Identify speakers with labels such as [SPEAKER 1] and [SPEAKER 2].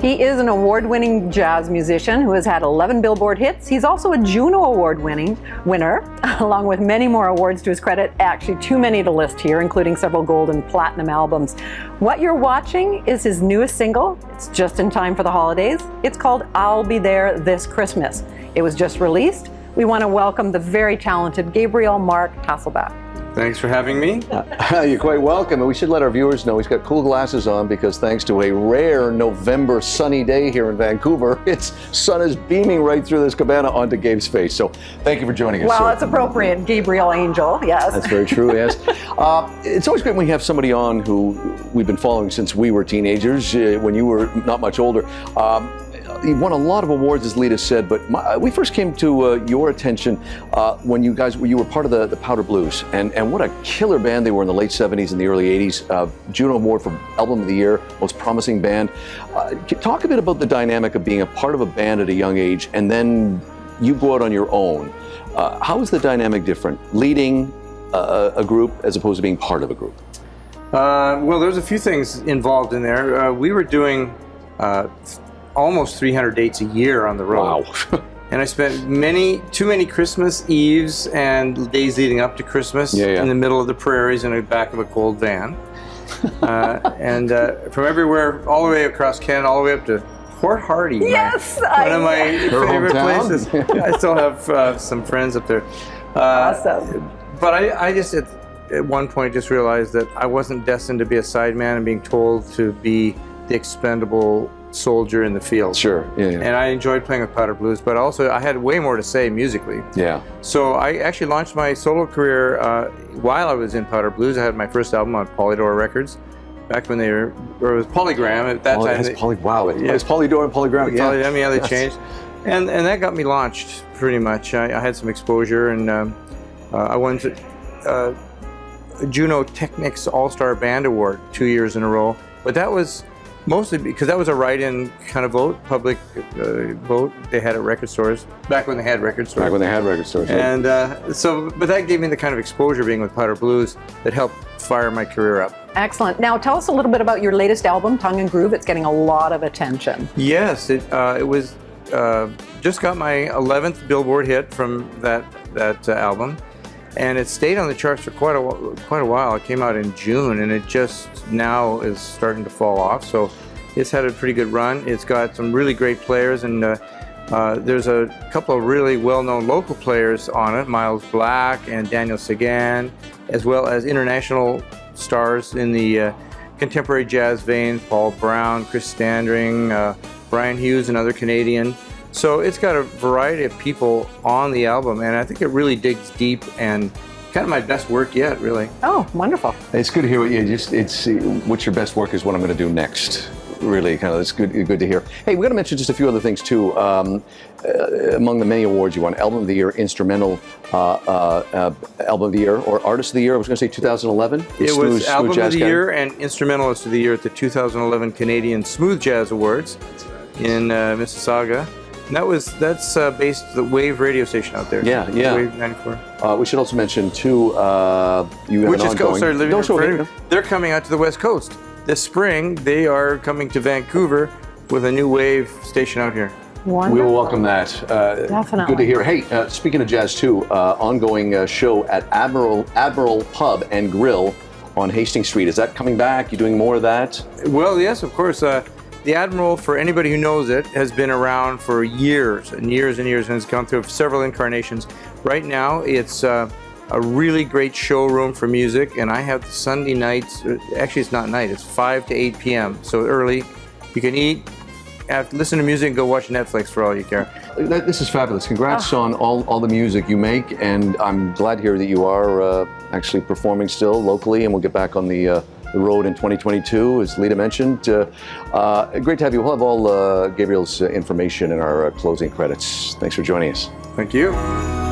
[SPEAKER 1] He is an award-winning jazz musician who has had 11 Billboard hits. He's also a Juno Award winner, along with many more awards to his credit. Actually, too many to list here, including several gold and platinum albums. What you're watching is his newest single. It's just in time for the holidays. It's called I'll Be There This Christmas. It was just released. We want to welcome the very talented Gabriel Mark Hasselbeck.
[SPEAKER 2] Thanks for having me.
[SPEAKER 3] You're quite welcome. And we should let our viewers know he's got cool glasses on because thanks to a rare November sunny day here in Vancouver, sun is beaming right through this cabana onto Gabe's face. So thank you for joining us.
[SPEAKER 1] Well,
[SPEAKER 3] sir.
[SPEAKER 1] It's appropriate, Gabriel Angel, yes.
[SPEAKER 3] That's very true, yes. It's always great when we have somebody on who we've been following since we were teenagers, when you were not much older. You won a lot of awards, as Leeta said, but we first came to your attention when you were part of the Powder Blues, and what a killer band they were in the late 70s and the early 80s. Juno Award for Album of the Year, Most Promising Band. Talk a bit about the dynamic of being a part of a band at a young age, and then you go out on your own. How is the dynamic different, leading a group as opposed to being part of a group?
[SPEAKER 2] Well, there's a few things involved in there. We were doing almost 300 dates a year on the road.
[SPEAKER 3] Wow.
[SPEAKER 2] And I spent too many Christmas Eves and days leading up to Christmas in the middle of the prairies in the back of a cold van. And from everywhere, all the way across Canada, all the way up to Port Hardy.
[SPEAKER 1] Yes!
[SPEAKER 2] One of my favorite places. I still have some friends up there.
[SPEAKER 1] Awesome.
[SPEAKER 2] But I just, at one point, just realized that I wasn't destined to be a sideman and being told to be the expendable soldier in the field.
[SPEAKER 3] Sure, yeah.
[SPEAKER 2] And I enjoyed playing with Powder Blues, but also I had way more to say musically. Yeah. So I actually launched my solo career while I was in Powder Blues. I had my first album on Polydor Records, back when they were, or it was Polygram at that time.
[SPEAKER 3] Wow, it's Polydor and Polygram.
[SPEAKER 2] Yeah, they changed. And that got me launched, pretty much. I had some exposure, and I won Juno Technics All-Star Band Award 2 years in a row. But that was mostly because that was a write-in kind of vote, public vote they had at record stores, back when they had record stores.
[SPEAKER 3] Back when they had record stores.
[SPEAKER 2] And but that gave me the kind of exposure being with Powder Blues that helped fire my career up.
[SPEAKER 1] Excellent. Now tell us a little bit about your latest album, Tongue and Groove. It's getting a lot of attention.
[SPEAKER 2] Yes, it was just got my 11th Billboard hit from that album. And it stayed on the charts for quite a while. It came out in June, and it just now is starting to fall off. So it's had a pretty good run. It's got some really great players, and there's a couple of really well-known local players on it, Miles Black and Daniel Sagan, as well as international stars in the contemporary jazz vein, Paul Brown, Chris Standring, Brian Hughes, another Canadian. So it's got a variety of people on the album, and I think it really digs deep and kind of my best work yet, really.
[SPEAKER 1] Oh, wonderful.
[SPEAKER 3] It's good to hear what what's your best work is what I'm going to do next. Really, kind of, it's good to hear. Hey, we're going to mention just a few other things too. Among the many awards you won, Album of the Year, Instrumental Album of the Year, or Artist of the Year. I was going to say 2011.
[SPEAKER 2] It was Album of the Year and Instrumentalist of the Year at the 2011 Canadian Smooth Jazz Awards in Mississauga. And that's based the Wave radio station out there.
[SPEAKER 3] Yeah.
[SPEAKER 2] Wave 94.
[SPEAKER 3] We should also mention too, you have
[SPEAKER 2] They're coming out to the West Coast this spring. They are coming to Vancouver with a new Wave station out here.
[SPEAKER 1] Wonderful.
[SPEAKER 3] We will welcome that.
[SPEAKER 1] Definitely.
[SPEAKER 3] Good to hear. Hey, speaking of jazz too, ongoing show at Admiral Pub and Grill on Hastings Street. Is that coming back? You doing more of that?
[SPEAKER 2] Well, yes, of course. The Admiral, for anybody who knows it, has been around for years and years and years, and has gone through several incarnations. Right now, it's a really great showroom for music, and I have the Sunday nights. Actually, it's not night; it's 5 to 8 p.m. So early. You can eat, listen to music, and go watch Netflix for all you care.
[SPEAKER 3] This is fabulous. Congrats on all the music you make, and I'm glad to hear that you are actually performing still locally, and we'll get back on the road in 2022, as Leeta mentioned. Great to have you. We'll have all Gabriel's information in our closing credits. Thanks for joining us.
[SPEAKER 2] Thank you.